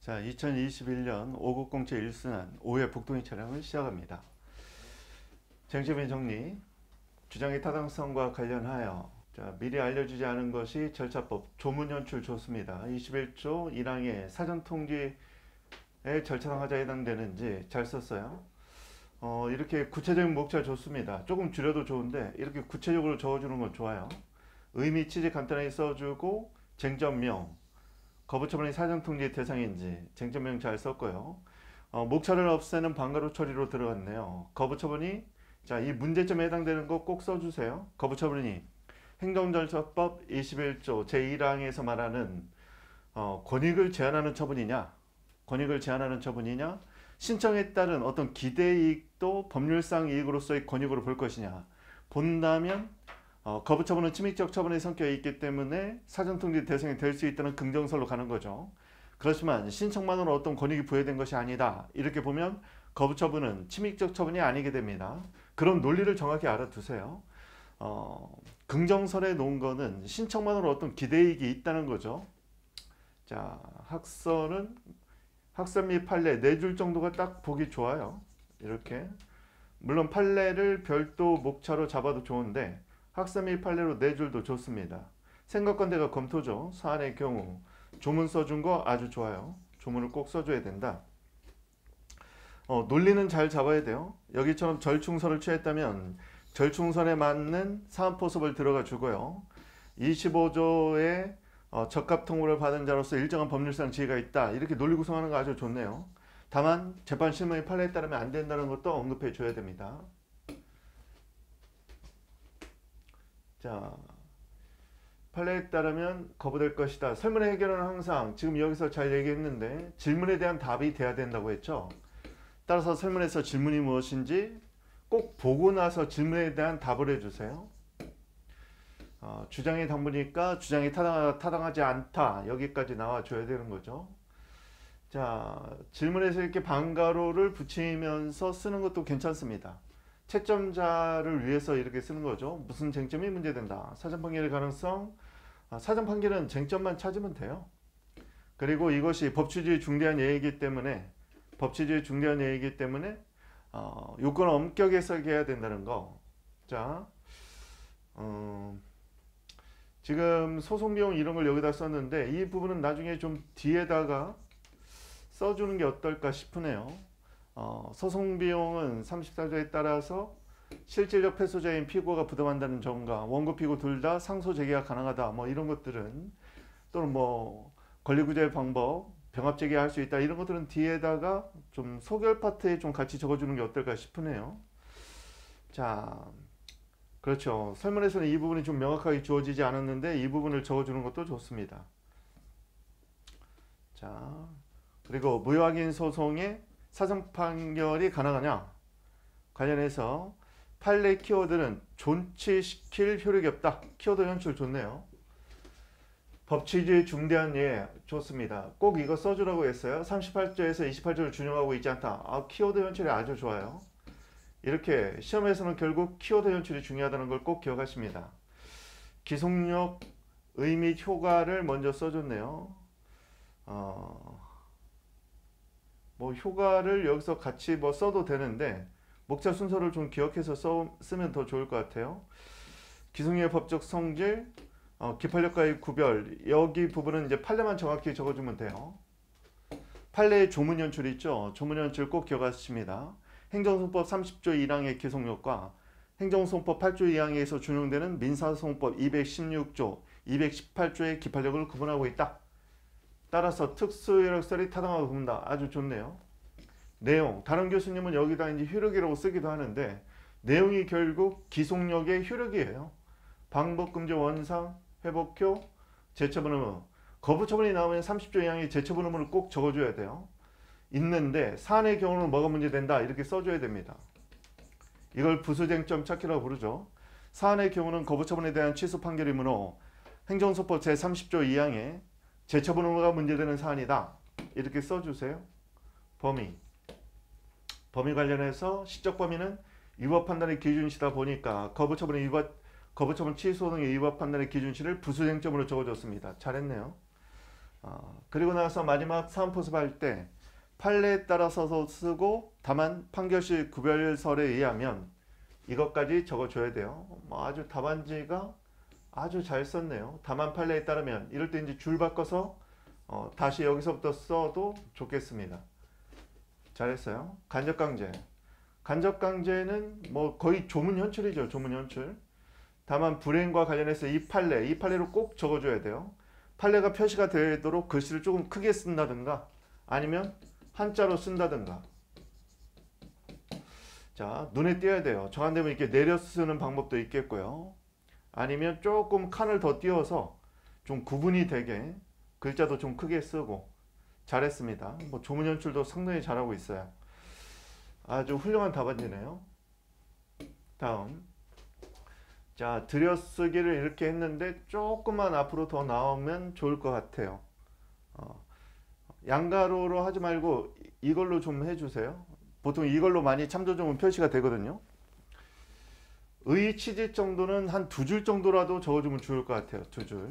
자, 2021년 590제 1순환 5회 북동인 촬영을 시작합니다. 쟁점의 정리, 주장의 타당성과 관련하여 미리 알려주지 않은 것이 절차법 조문 연출 좋습니다. 21조 1항의 사전통지의 절차상 하자에 해당되는지 잘 썼어요. 이렇게 구체적인 목차 좋습니다. 조금 줄여도 좋은데 이렇게 구체적으로 적어주는 건 좋아요. 의미 취지 간단하게 써주고 쟁점명, 거부처분이 사전통지 대상인지 쟁점명 잘 썼고요. 목차를 없애는 방가루 처리로 들어갔네요. 거부처분이 이 문제점에 해당되는 거 꼭 써주세요. 거부처분이 행정절차법 21조 제1항에서 말하는 권익을 제한하는 처분이냐, 신청에 따른 어떤 기대이익도 법률상 이익으로서의 권익으로 볼 것이냐 본다면 거부처분은 침입적 처분의 성격이 있기 때문에 사전통지 대상이 될 수 있다는 긍정설로 가는 거죠. 그렇지만 신청만으로 어떤 권익이 부여된 것이 아니다. 이렇게 보면 거부처분은 침입적 처분이 아니게 됩니다. 그런 논리를 정확히 알아두세요. 긍정설에 놓은 거는 신청만으로 어떤 기대이익이 있다는 거죠. 자, 학설은 학설 및 판례 4줄 정도가 딱 보기 좋아요. 이렇게. 물론 판례를 별도 목차로 잡아도 좋은데 학설 및 판례로 4줄도 좋습니다. 생각건대가 검토죠. 사안의 경우 조문 써준 거 아주 좋아요. 조문을 꼭 써줘야 된다. 논리는 잘 잡아야 돼요. 여기처럼 절충선을 취했다면 절충선에 맞는 사안포섭을 들어가 주고요. 25조의 적합통보를 받은 자로서 일정한 법률상 지위가 있다. 이렇게 논리 구성하는 거 아주 좋네요. 다만 재판 실무의 판례에 따르면 안 된다는 것도 언급해 줘야 됩니다. 자, 판례에 따르면 거부될 것이다. 설문의 해결은 항상 지금 여기서 잘 얘기했는데 질문에 대한 답이 돼야 된다고 했죠. 따라서 설문에서 질문이 무엇인지 꼭 보고 나서 질문에 대한 답을 해주세요. 주장이 당부니까 주장이 타당하지 않다. 여기까지 나와줘야 되는 거죠. 자, 질문에서 이렇게 방가로를 붙이면서 쓰는 것도 괜찮습니다. 채점자를 위해서 이렇게 쓰는 거죠. 무슨 쟁점이 문제된다. 사전 판결의 가능성. 사전 판결은 쟁점만 찾으면 돼요. 그리고 이것이 법치주의 중대한 예이기 때문에 요건 엄격히 해석해야 된다는 거. 자, 지금 소송비용 이런 걸 여기다 썼는데 이 부분은 나중에 좀 뒤에다가 써주는 게 어떨까 싶으네요. 소송비용은 34조에 따라서 실질적 패소자인 피고가 부담한다는 점과 원고 피고 둘 다 상소 제기가 가능하다. 뭐 이런 것들은 또는 뭐 권리구제 방법, 병합 제기할 수 있다. 이런 것들은 뒤에다가 좀 소결 파트에 좀 같이 적어주는 게 어떨까 싶으네요. 자, 그렇죠. 설문에서는 이 부분이 좀 명확하게 주어지지 않았는데 이 부분을 적어주는 것도 좋습니다. 자, 그리고 무효확인 소송에 사전 판결이 가능하냐 관련해서 판례 키워드는 존치시킬 효력이 없다. 키워드 연출 좋네요. 법치주의 중대한 예 좋습니다. 꼭 이거 써주라고 했어요. 38조에서 28조를 준용하고 있지 않다. 키워드 연출이 아주 좋아요. 이렇게 시험에서는 결국 키워드 연출이 중요하다는 걸 꼭 기억하십니다. 기속력, 의미, 효과를 먼저 써줬네요. 뭐 효과를 여기서 같이 뭐 써도 되는데 목차 순서를 좀 기억해서 쓰면 더 좋을 것 같아요. 기속력의 법적 성질, 기판력과의 구별, 여기 부분은 이제 판례만 정확히 적어주면 돼요. 판례의 조문 연출 있죠. 조문 연출 꼭 기억하십니다. 행정소송법 30조 1항의 기속력과 행정소송법 8조 2항에서 준용되는 민사소송법 216조, 218조의 기판력을 구분하고 있다. 따라서 특수효력설이 타당하고 본다. 아주 좋네요. 내용, 다른 교수님은 여기다 이제 효력이라고 쓰기도 하는데 내용이 결국 기속력의 효력이에요. 방법금지 원상, 회복효, 재처분 의무. 거부처분이 나오면 30조 이항의 재처분 의무를 꼭 적어줘야 돼요. 있는데 사안의 경우는 뭐가 문제된다 이렇게 써줘야 됩니다. 이걸 부수쟁점 찾기라고 부르죠. 사안의 경우는 거부처분에 대한 취소 판결 의무로 행정소법 제30조 2항에 재처분 의무가 문제되는 사안이다. 이렇게 써주세요. 범위 관련해서 시적 범위는 위법 판단의 기준시다 보니까 거부처분 취소 등의 위법 판단의 기준시를 부수쟁점으로 적어줬습니다. 잘했네요. 그리고 나서 마지막 사은포습 할 때 판례에 따라서 쓰고 다만 판결시 구별설에 의하면 이것까지 적어줘야 돼요. 뭐 아주 답안지가 아주 잘 썼네요. 다만 판례에 따르면 이럴 때 이제 줄 바꿔서 다시 여기서부터 써도 좋겠습니다. 잘했어요. 간접강제. 간접강제는 뭐 거의 조문현출이죠. 조문현출. 다만 불행과 관련해서 이 판례로 꼭 적어줘야 돼요. 판례가 표시가 되도록 글씨를 조금 크게 쓴다든가 아니면 한자로 쓴다든가. 자, 눈에 띄어야 돼요. 저 안 되면 이렇게 내려 쓰는 방법도 있겠고요. 아니면 조금 칸을 더 띄워서 좀 구분이 되게 글자도 좀 크게 쓰고. 잘했습니다. 뭐 조문 연출도 상당히 잘하고 있어요. 아주 훌륭한 답안지네요. 다음. 자, 들여쓰기를 이렇게 했는데 조금만 앞으로 더 나오면 좋을 것 같아요. 양가로로 하지 말고 이걸로 좀 해주세요. 보통 이걸로 많이 참조정은 표시가 되거든요. 의 취지 정도는 한 2줄 정도라도 적어주면 좋을 것 같아요. 2줄.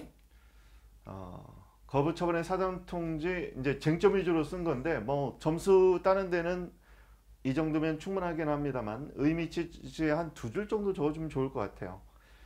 거부처분의 사전통지 이제 쟁점 위주로 쓴 건데 뭐 점수 따는 데는 이 정도면 충분하긴 합니다만 의미 취지에 한 2줄 정도 적어주면 좋을 것 같아요.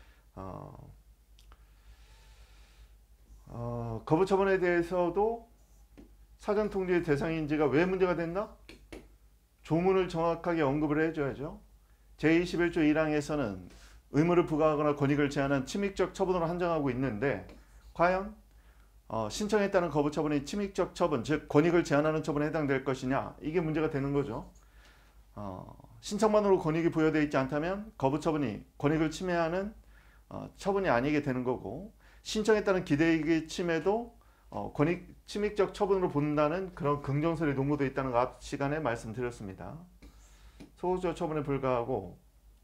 거부처분에 대해서도 사전통지의 대상인지가 왜 문제가 됐나? 조문을 정확하게 언급을 해줘야죠. 제21조 1항에서는 의무를 부과하거나 권익을 제한한 침익적 처분으로 한정하고 있는데 과연 신청에 따른 거부처분이 침익적 처분, 즉 권익을 제한하는 처분에 해당될 것이냐, 이게 문제가 되는 거죠. 신청만으로 권익이 부여되어 있지 않다면 거부처분이 권익을 침해하는 처분이 아니게 되는 거고, 신청에 따른 기대이익의 침해도 권익 침익적 처분으로 본다는 그런 긍정설이 논거되어 있다는 거 앞 시간에 말씀드렸습니다. 소극적 처분에 불과하고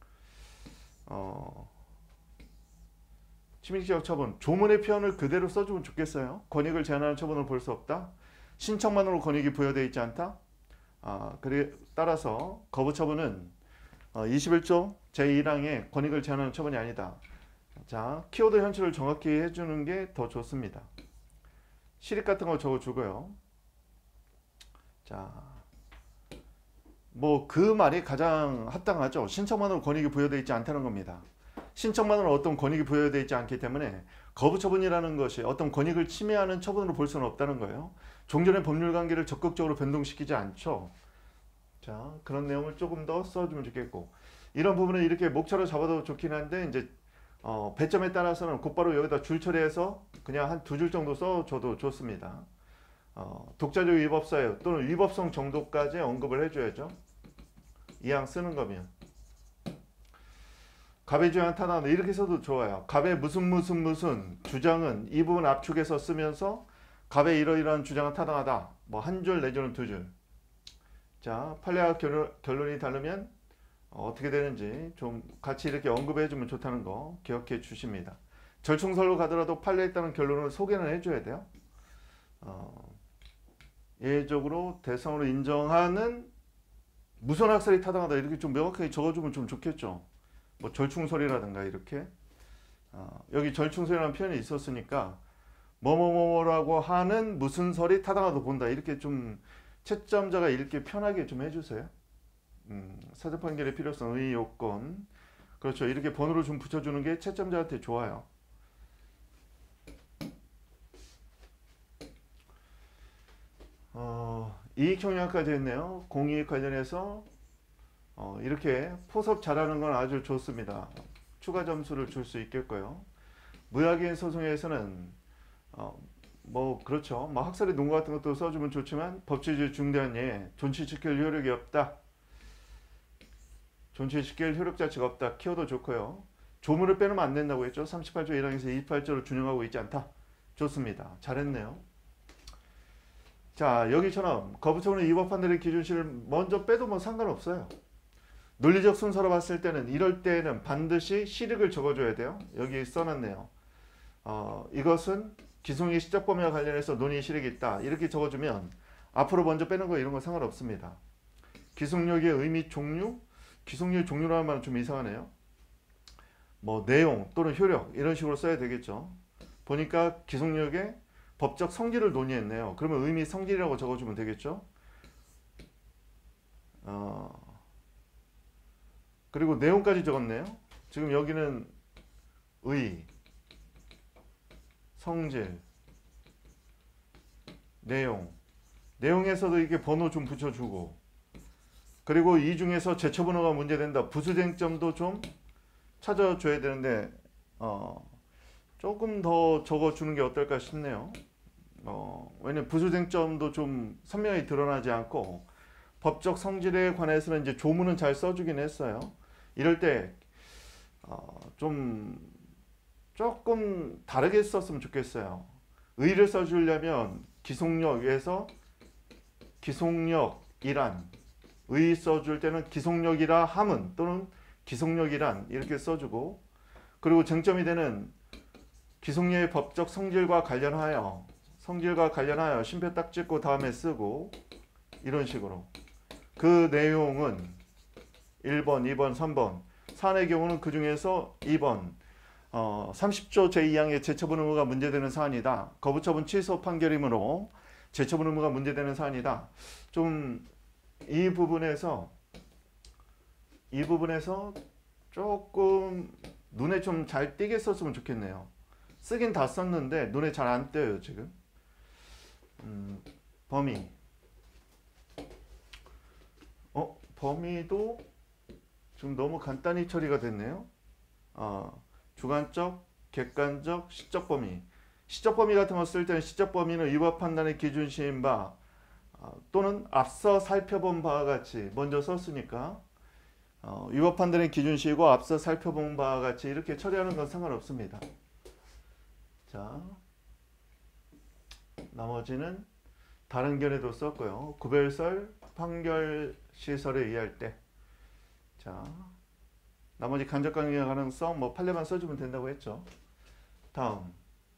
침익적 처분, 조문의 표현을 그대로 써주면 좋겠어요. 권익을 제한하는 처분을 볼 수 없다. 신청만으로 권익이 부여되어 있지 않다. 따라서 거부처분은 21조 제1항의 권익을 제한하는 처분이 아니다. 자, 키워드 현실을 정확히 해주는 게 더 좋습니다. 시립 같은 거 적어주고요. 자, 뭐 그 말이 가장 합당하죠. 신청만으로 권익이 부여되어 있지 않다는 겁니다. 신청만으로 어떤 권익이 부여되어 있지 않기 때문에 거부처분이라는 것이 어떤 권익을 침해하는 처분으로 볼 수는 없다는 거예요. 종전의 법률관계를 적극적으로 변동시키지 않죠. 자, 그런 내용을 조금 더 써주면 좋겠고, 이런 부분은 이렇게 목차로 잡아도 좋긴 한데 이제 배점에 따라서는 곧바로 여기다 줄 처리해서 그냥 한 2줄 정도 써줘도 좋습니다. 독자적 위법사유 또는 위법성 정도까지 언급을 해줘야죠. 이항 쓰는 거면. 갑의 주장 타당하다 이렇게 써도 좋아요. 갑의 무슨 주장은 이 부분 압축해서 쓰면서 갑의 이러이러한 주장은 타당하다. 뭐 한 줄 내지는 2줄. 자, 판례와 결론이 다르면 어떻게 되는지 좀 같이 이렇게 언급해 주면 좋다는 거 기억해 주십니다. 절충설로 가더라도 판례에 따른 결론을 소개는 해줘야 돼요. 예외적으로 대상으로 인정하는 무선학살이 타당하다 이렇게 좀 명확하게 적어주면 좀 좋겠죠. 뭐 절충설이라든가 이렇게 여기 절충설이라는 표현이 있었으니까 뭐뭐뭐라고 하는 무슨 설이 타당하다 본다 이렇게 좀 채점자가 읽기 편하게 좀 해주세요. 사전 판결의 필요성, 의의 요건, 그렇죠. 이렇게 번호를 좀 붙여주는 게 채점자한테 좋아요. 이익형량까지 했네요. 공이익 관련해서 이렇게 포섭 잘하는 건 아주 좋습니다. 추가 점수를 줄 수 있겠고요. 무야기인 소송에서는 뭐 그렇죠. 뭐 학설의 논거 같은 것도 써주면 좋지만 법치주의 중대한 예에 존치시킬 효력이 없다. 존치시킬 효력 자체가 없다. 키워도 좋고요. 조문을 빼놓으면 안 된다고 했죠. 38조 1항에서 28조를 준용하고 있지 않다. 좋습니다. 잘했네요. 자, 여기처럼 거부처분의 위법한들의 기준시를 먼저 빼도 뭐 상관없어요. 논리적 순서로 봤을 때는 이럴 때는 반드시 시륵을 적어줘야 돼요. 여기 써놨네요. 이것은 기승의 시적 범위와 관련해서 논의 시륵이 있다. 이렇게 적어주면 앞으로 먼저 빼는 거 이런 거 상관없습니다. 기승력의 의미 종류? 기승력의 종류라는 말은 좀 이상하네요. 뭐 내용 또는 효력 이런 식으로 써야 되겠죠. 보니까 기승력의 법적 성질을 논의했네요. 그러면 의미 성질이라고 적어주면 되겠죠. 그리고 내용까지 적었네요. 지금 여기는 의, 성질, 내용에서도 이게 번호 좀 붙여주고, 그리고 이 중에서 제처번호가 문제된다. 부수쟁점도 좀 찾아줘야 되는데 조금 더 적어주는 게 어떨까 싶네요. 왜냐면 부수쟁점도 좀 선명히 드러나지 않고 법적 성질에 관해서는 이제 조문은 잘 써주긴 했어요. 이럴 때 좀 조금 다르게 썼으면 좋겠어요. 의를 써주려면 기속력에서 기속력이란, 의 써줄 때는 기속력이라 함은 또는 기속력이란 이렇게 써주고, 그리고 쟁점이 되는 기속력의 법적 성질과 관련하여 쉼표 딱 찍고 다음에 쓰고, 이런 식으로. 그 내용은 1번, 2번, 3번. 사안의 경우는 그 중에서 2번 30조 제2항의 제처분 의무가 문제되는 사안이다. 거부처분 취소 판결이므로 제처분 의무가 문제되는 사안이다. 좀 이 부분에서 조금 눈에 좀 잘 띄게 썼으면 좋겠네요. 쓰긴 다 썼는데 눈에 잘 안 띄어요 지금. 범위. 범위도 지금 너무 간단히 처리가 됐네요. 주관적, 객관적, 시적 범위. 시적 범위 같은 거 쓸 때는 시적 범위는 위법 판단의 기준 시인 바 또는 앞서 살펴본 바와 같이 먼저 썼으니까 위법 판단의 기준 시이고 앞서 살펴본 바와 같이 이렇게 처리하는 건 상관없습니다. 자, 나머지는 다른 견해도 썼고요. 구별설, 판결 시설에 의할 때. 자, 나머지 간접 강요 가능성 판례만 써주면 된다고 했죠. 다음,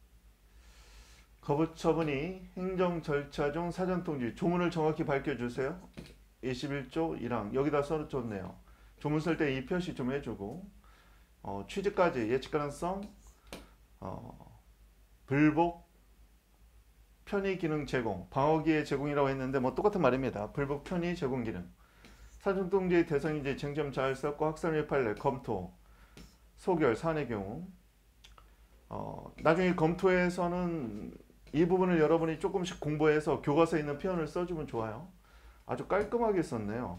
거부처분이 행정 절차 중 사전 통지. 조문을 정확히 밝혀주세요. 21조 1항 여기다 써줬네요. 조문 쓸 때 이 표시 좀 해주고, 취지까지 예측 가능성, 불복, 편의 기능 제공, 방어기의 제공이라고 했는데 똑같은 말입니다. 불복, 편의, 제공 기능. 사전 통지의 대상인지 쟁점 잘 썼고 학설및 판례, 검토, 소결, 사안의 경우. 나중에 검토에서는 이 부분을 여러분이 조금씩 공부해서 교과서에 있는 표현을 써주면 좋아요. 아주 깔끔하게 썼네요.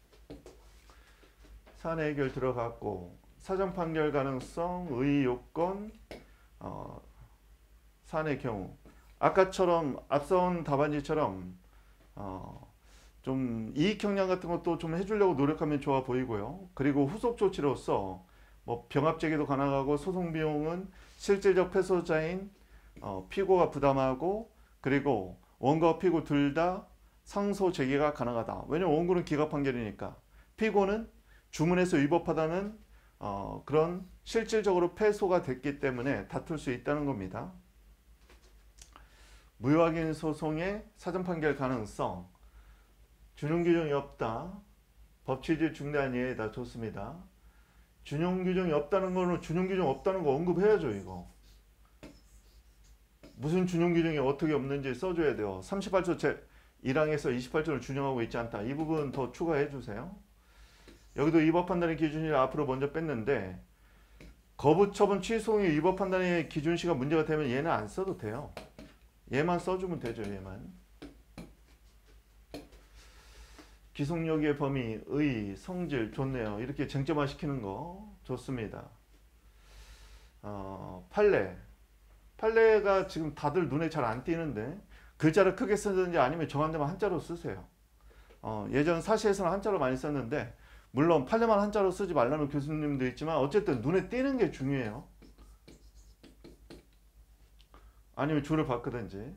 사안의 해결 들어갔고, 사전 판결 가능성, 의 요건, 사안의 경우. 아까처럼 앞선 답안지처럼 좀 이익 형량 같은 것도 좀 해주려고 노력하면 좋아 보이고요. 그리고 후속 조치로서 병합 제기도 가능하고 소송 비용은 실질적 패소자인 피고가 부담하고, 그리고 원고와 피고 둘 다 상소 제기가 가능하다. 왜냐면 원고는 기각 판결이니까 피고는 주문에서 위법하다는 그런 실질적으로 패소가 됐기 때문에 다툴 수 있다는 겁니다. 무효확인 소송의 사전 판결 가능성, 준용 규정이 없다. 법 취지 중대한 예외다. 좋습니다. 준용 규정이 없다는 거는 준용 규정 없다는 거 언급해야죠. 이거 무슨 준용 규정이 어떻게 없는지 써줘야 돼요. 38조 제1항에서 28조를 준용하고 있지 않다. 이 부분 더 추가해 주세요. 여기도 위법 판단의 기준이 앞으로 먼저 뺐는데, 거부처분 취소의 위법 판단의 기준시가 문제가 되면 얘는 안 써도 돼요. 얘만 써주면 되죠. 얘만. 기속력의 범위, 의, 성질 좋네요. 이렇게 쟁점화 시키는 거 좋습니다. 판례가 지금 다들 눈에 잘 안 띄는데 글자를 크게 쓰든지 아니면 정한 데만 한자로 쓰세요. 예전 사시에서는 한자로 많이 썼는데, 물론 판례만 한자로 쓰지 말라는 교수님도 있지만 어쨌든 눈에 띄는 게 중요해요. 아니면 줄을 바꾸든지.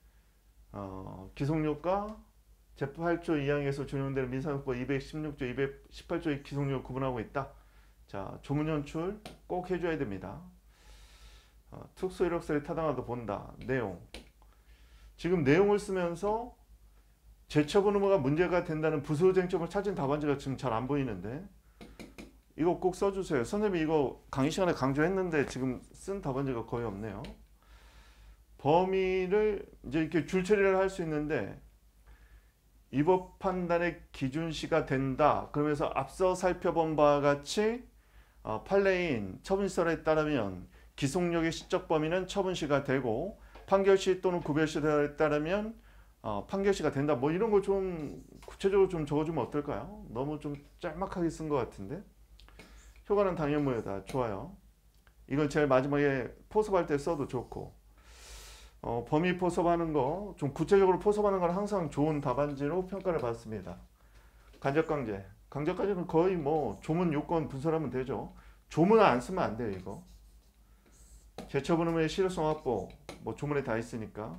기속력과 제8조 2항에서 준용되는 민사소법 216조, 218조의 기속력을 구분하고 있다. 자, 조문 연출 꼭 해줘야 됩니다. 특수 이력서에 타당하도 본다. 내용. 지금 내용을 쓰면서 제처분 의무가 문제가 된다는 부수 쟁점을 찾은 답안지가 지금 잘 안 보이는데, 이거 꼭 써주세요. 선생님이 이거 강의 시간에 강조했는데 지금 쓴 답안지가 거의 없네요. 범위를 이제 이렇게 줄처리를 할 수 있는데 위법 판단의 기준시가 된다. 그러면서 앞서 살펴본 바와 같이 판례인 처분시설에 따르면 기속력의 시적 범위는 처분시가 되고 판결시 또는 구별시설에 따르면 판결시가 된다. 뭐 이런 거 좀 구체적으로 좀 적어주면 어떨까요? 너무 좀 짤막하게 쓴 것 같은데. 효과는 당연무효다. 좋아요. 이건 제일 마지막에 포섭할 때 써도 좋고 범위 포섭하는 거 좀 구체적으로 포섭하는 건 항상 좋은 답안지로 평가를 받습니다. 간접강제. 강제까지는 거의 뭐 조문 요건 분석하면 되죠. 조문을 안 쓰면 안 돼요 이거. 재처분 의무의 실효성 확보 뭐 조문에 다 있으니까.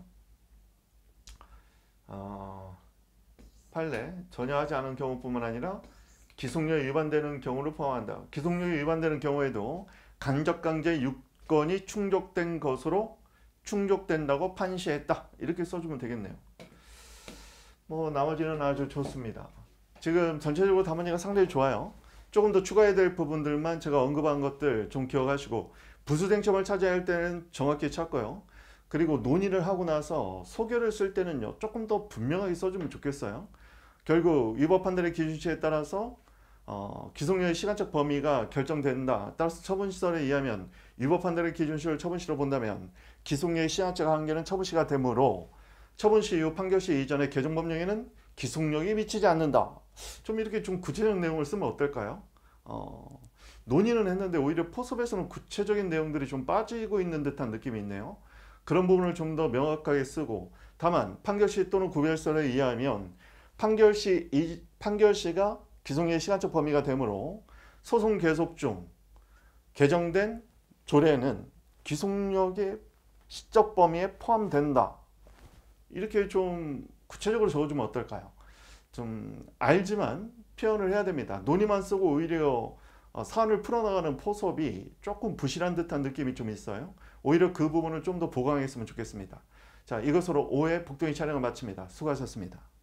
판례 전혀 하지 않은 경우뿐만 아니라 기속력이 위반되는 경우를 포함한다. 기속력이 위반되는 경우에도 간접강제 요건이 충족된 것으로 충족된다고 판시했다. 이렇게 써주면 되겠네요. 뭐 나머지는 아주 좋습니다. 지금 전체적으로 답안지가 상당히 좋아요. 조금 더 추가해야 될 부분들만 제가 언급한 것들 좀 기억하시고 부수쟁점을 찾아야 할 때는 정확히 찾고요. 그리고 논의를 하고 나서 소결을 쓸 때는요. 조금 더 분명하게 써주면 좋겠어요. 결국 위법 판단의 기준치에 따라서 기속력의 시간적 범위가 결정된다. 따라서 처분시설에 의하면 위법 판단의 기준시를 처분시로 본다면 기속력의 시간적 한계는 처분시가 되므로 처분시 이후 판결시 이전의 개정법령에는 기속력이 미치지 않는다. 좀 이렇게 좀 구체적인 내용을 쓰면 어떨까요? 논의는 했는데 오히려 포섭에서는 구체적인 내용들이 좀 빠지고 있는 듯한 느낌이 있네요. 그런 부분을 좀 더 명확하게 쓰고 다만 판결시 또는 구별설에 의하면 판결시가 기속력의 시간적 범위가 되므로 소송 계속 중 개정된 조례는 기속력의 시적 범위에 포함된다. 이렇게 좀 구체적으로 적어주면 어떨까요? 좀 알지만 표현을 해야 됩니다. 논의만 쓰고 오히려 사안을 풀어나가는 포섭이 조금 부실한 듯한 느낌이 좀 있어요. 오히려 그 부분을 좀 더 보강했으면 좋겠습니다. 자, 이것으로 5회 복동이 촬영을 마칩니다. 수고하셨습니다.